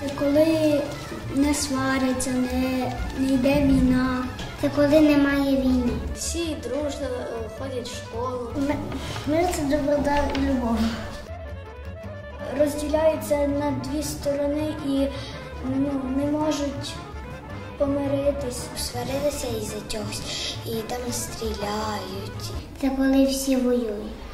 Коли не свариться, не йде війна. Це коли немає війни. Всі дружно ходять в школу. Мир – це доброта і любов. Розділяються на дві сторони і не можуть помиритись. Сварилися із-за чогось і там стріляють. Це коли всі воюють.